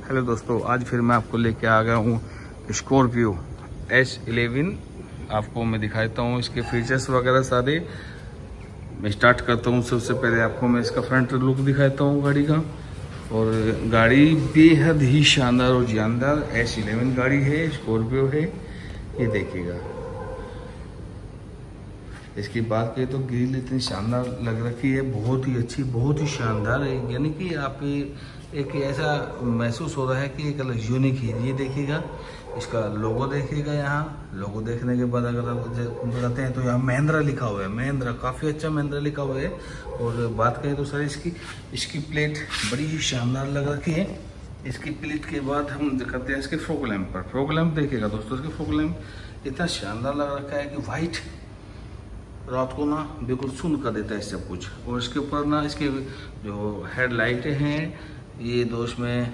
Hello दोस्तों, आज फिर मैं आपको लेके आ गया हूँ स्कॉर्पियो S11। आपको मैं दिखाता हूँ इसके फीचर्स वगैरह सारे। मैं स्टार्ट करता हूँ। सबसे पहले आपको मैं इसका फ्रंट लुक दिखाता हूँ गाड़ी का। और गाड़ी बेहद ही शानदार और जानदार S11 गाड़ी है, स्कॉर्पियो है। ये देखिएगा, इसकी बात करें तो ग्रिल इतनी शानदार लग रखी है, बहुत ही अच्छी, बहुत ही शानदार है। यानी कि आप एक ऐसा महसूस हो रहा है कि एक अलग यूनिक है। ये देखिएगा, इसका लोगो देखिएगा। यहाँ लोगो देखने के बाद अगर आप बताते हैं तो यहाँ महिंद्रा लिखा हुआ है। महिंद्रा, काफ़ी अच्छा महिंद्रा लिखा हुआ है। और बात करें तो सर इसकी प्लेट बड़ी ही शानदार लग रखी है। इसकी प्लेट के बाद हम करते हैं इसके फॉग लैंप पर। फॉग लैंप देखिएगा दोस्तों, इसके फॉग लैंप इतना शानदार लग रखा है कि वाइट रात को ना बिल्कुल सुन कर देता है सब कुछ। और इसके ऊपर ना इसके जो हेडलाइटें हैं, ये दोस्त में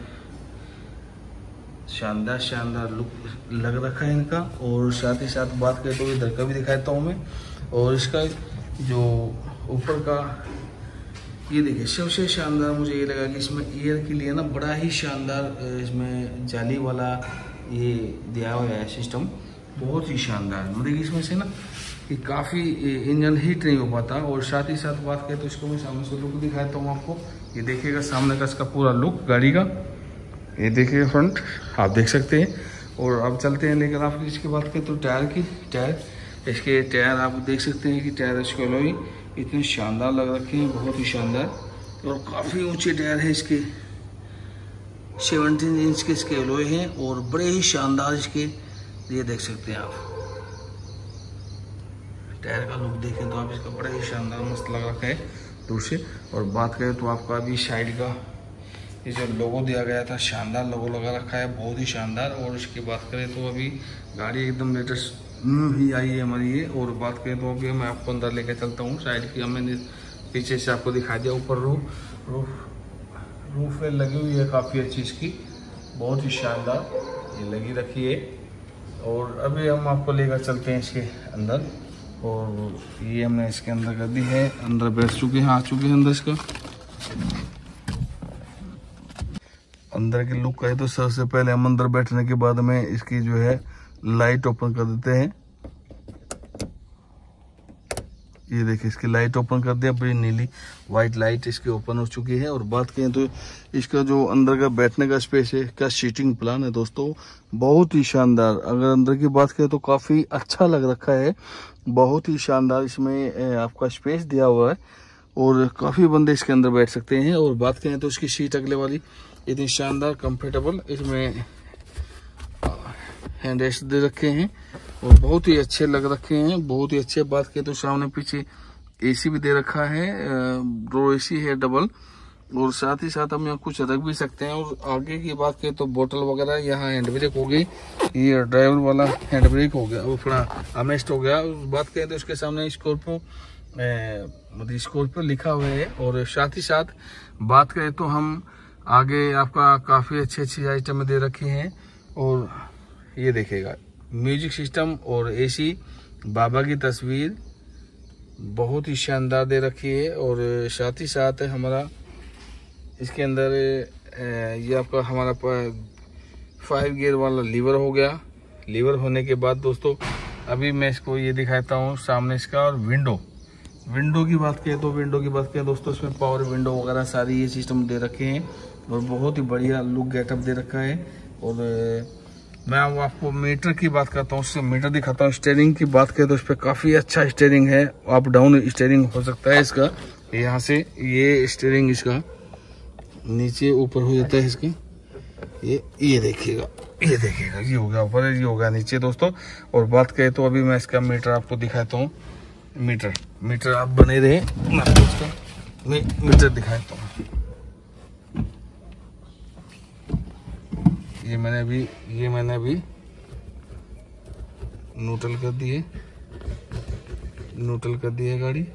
शानदार लुक लग रखा है इनका। और साथ ही साथ बात करें तो इधर का भी दिखाता हूँ मैं। और इसका जो ऊपर का ये देखिए, सबसे शानदार मुझे ये लगा कि इसमें एयर के लिए ना बड़ा ही शानदार इसमें जाली वाला ये दिया हुआ है सिस्टम, बहुत ही शानदार। मतलब इसमें से ना कि काफ़ी इंजन हीट नहीं हो पाता। और साथ ही साथ बात करें तो इसको मैं सामने से लुक दिखाता हूँ आपको। ये देखिएगा सामने का इसका पूरा लुक गाड़ी का। ये देखिएगा फ्रंट, आप देख सकते हैं। और अब चलते हैं लेकर आप इसकी बात करें तो टायर इसके टायर आप देख सकते हैं कि टायर इसके एलॉय इतने शानदार लग रखे हैं, बहुत ही शानदार। और काफ़ी ऊँचे टायर है इसके, 17 इंच के इसके एलॉय हैं। और बड़े ही शानदार इसके, ये देख सकते हैं आप टायर का लुक देखें तो आप इसका बड़ा ही शानदार मस्त लग रखा है दूर से। और बात करें तो आपका अभी साइड का ये जो लोगो दिया गया था, शानदार लोगो लगा रखा है, बहुत ही शानदार। और इसकी बात करें तो अभी गाड़ी एकदम लेटेस्ट ही आई है हमारी ये। और बात करें तो अभी मैं आपको अंदर लेकर चलता हूँ। साइड की मैंने पीछे से आपको दिखा दिया। ऊपर रूफ लगी हुई है काफ़ी अच्छी इसकी, बहुत ही शानदार ये लगी रखी है। और अभी हम आपको लेकर चलते हैं इसके अंदर। और ये हमने इसके अंदर कर दी है, अंदर बैठ चुके हैं, आ चुके हैं अंदर। इसका अंदर के लुक का है तो सबसे पहले हम अंदर बैठने के बाद में इसकी जो है लाइट ओपन कर देते हैं। ये देखिए, इसकी लाइट ओपन कर दिया, बड़ी नीली वाइट लाइट इसकी ओपन हो चुकी है। और बात करें तो इसका जो अंदर का बैठने का स्पेस है, क्या सीटिंग प्लान है दोस्तों, बहुत ही शानदार। अगर अंदर की बात करें तो काफ़ी अच्छा लग रखा है, बहुत ही शानदार इसमें आपका स्पेस दिया हुआ है। और काफ़ी बंदे इसके अंदर बैठ सकते हैं। और बात करें तो इसकी सीट अगले वाली इतनी शानदार कंफर्टेबल, इसमें हैंड रेस्ट दे रखे हैं और बहुत ही अच्छे लग रखे हैं, बहुत ही अच्छे। बात करें तो सामने पीछे एसी भी दे रखा है, रो एसी है डबल। और साथ ही साथ हम यहाँ कुछ रख भी सकते हैं। और आगे की बात करें तो बोतल वगैरह, यहाँ हैंड ब्रेक हो गई, ये ड्राइवर वाला हैंड ब्रेक हो गया, वो थोड़ा अमेस्ट हो गया। बात करें तो इसके सामने स्कॉर्पियो लिखा हुआ है। और साथ ही साथ बात करें तो हम आगे आपका काफ़ी अच्छी आइटम दे रखी हैं। और ये देखिएगा, म्यूजिक सिस्टम और एसी, बाबा की तस्वीर बहुत ही शानदार दे रखी है। और साथ ही साथ हमारा इसके अंदर ये आपका हमारा 5 गियर वाला लीवर हो गया। लीवर होने के बाद दोस्तों अभी मैं इसको ये दिखाता हूँ सामने इसका। और विंडो की बात करें दोस्तों, इसमें पावर विंडो वगैरह सारी ये सिस्टम दे रखे हैं। और बहुत ही बढ़िया लुक गेटअप दे रखा है। और मैं आपको मीटर की बात करता हूँ, उससे मीटर दिखाता हूँ। स्टीयरिंग की बात करें तो इस पर काफ़ी अच्छा स्टीयरिंग है, अप डाउन स्टीयरिंग हो सकता है इसका। यहाँ से ये स्टीयरिंग इसका नीचे ऊपर हो जाता है इसके, ये देखिएगा, ये हो गया ऊपर, ये हो गया नीचे दोस्तों। और बात करें तो अभी मैं इसका मीटर आपको दिखाता हूँ। मीटर आप बने रहे, मैं आपको इसका मीटर दिखाता हूँ। ये मैंने अभी न्यूट्रल कर दिए गाड़ी।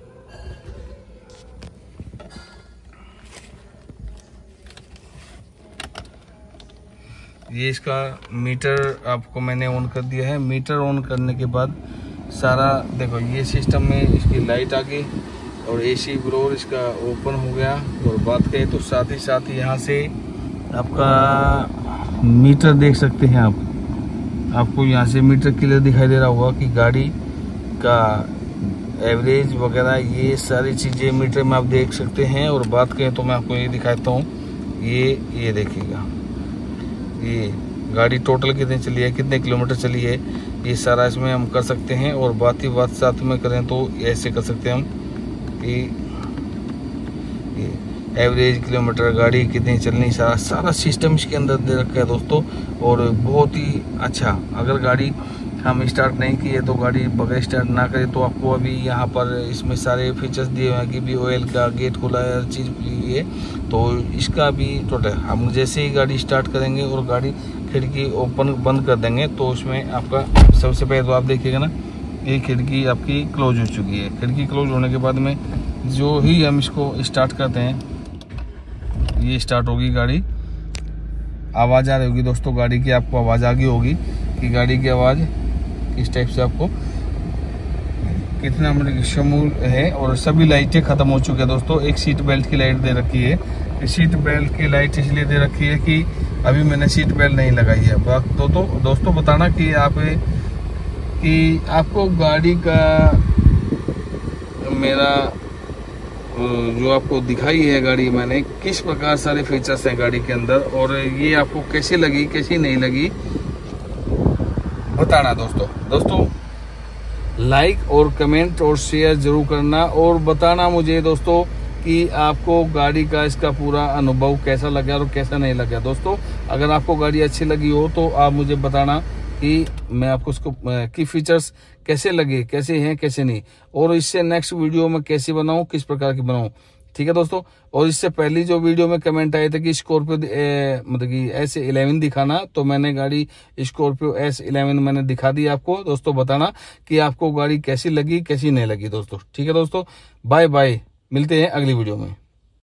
ये इसका मीटर आपको मैंने ऑन कर दिया है। मीटर ऑन करने के बाद सारा देखो, ये सिस्टम में इसकी लाइट आ गई और एसी ब्लोअर इसका ओपन हो गया। और बात करें तो साथ ही साथ यहाँ से आपका मीटर देख सकते हैं आप, आपको यहाँ से मीटर क्लियर दिखाई दे रहा होगा कि गाड़ी का एवरेज वगैरह ये सारी चीज़ें मीटर में आप देख सकते हैं। और बात करें तो मैं आपको ये दिखाता हूँ, ये देखिएगा ये गाड़ी टोटल कितनी चली है, कितने किलोमीटर चली है, ये सारा इसमें हम कर सकते हैं। और बात ही बात साथ में करें तो ऐसे कर सकते हैं हम कि एवरेज किलोमीटर गाड़ी कितनी चलनी, सारा सिस्टम इसके अंदर दे रखा है दोस्तों। और बहुत ही अच्छा, अगर गाड़ी हम स्टार्ट नहीं किए तो गाड़ी बगैर स्टार्ट ना करे तो आपको अभी यहाँ पर इसमें सारे फीचर्स दिए हुए हैं कि भी ऑयल का गेट खुला है, हर चीज़ खुली है। तो इसका भी टोटल हम जैसे ही गाड़ी स्टार्ट करेंगे और गाड़ी खिड़की ओपन बंद कर देंगे तो उसमें आपका सबसे पहले तो आप देखिएगा ना, ये खिड़की आपकी क्लोज हो चुकी है। खिड़की क्लोज होने के बाद में जो ही हम इसको स्टार्ट करते हैं, ये स्टार्ट होगी गाड़ी, आवाज़ आ रही होगी दोस्तों गाड़ी की, आपको आवाज़ आ गई होगी कि गाड़ी की आवाज़ किस टाइप से आपको कितना मतलब शमूल है। और सभी लाइटें ख़त्म हो चुकी है दोस्तों। एक सीट बेल्ट की लाइट दे रखी है, सीट बेल्ट की लाइट इसलिए दे रखी है कि अभी मैंने सीट बेल्ट नहीं लगाई है। दोस्तों बताना कि आपको गाड़ी का मेरा जो आपको दिखाई है गाड़ी मैंने, किस प्रकार सारे फीचर्स हैं गाड़ी के अंदर और ये आपको कैसी लगी कैसी नहीं लगी बताना दोस्तों लाइक और कमेंट और शेयर जरूर करना और बताना मुझे दोस्तों कि आपको गाड़ी का इसका पूरा अनुभव कैसा लगा और कैसा नहीं लगा। दोस्तों अगर आपको गाड़ी अच्छी लगी हो तो आप मुझे बताना कि मैं आपको उसको की फीचर्स कैसे लगे, कैसे हैं कैसे नहीं, और इससे नेक्स्ट वीडियो में कैसे बनाऊं, किस प्रकार की बनाऊं। ठीक है दोस्तों। और इससे पहली जो वीडियो में कमेंट आए थे कि स्कॉर्पियो मतलब कि S11 दिखाना, तो मैंने गाड़ी स्कॉर्पियो S11 मैंने दिखा दी आपको। दोस्तों बताना कि आपको गाड़ी कैसी लगी कैसी नहीं लगी दोस्तों। ठीक है दोस्तों, बाय बाय, मिलते हैं अगली वीडियो में।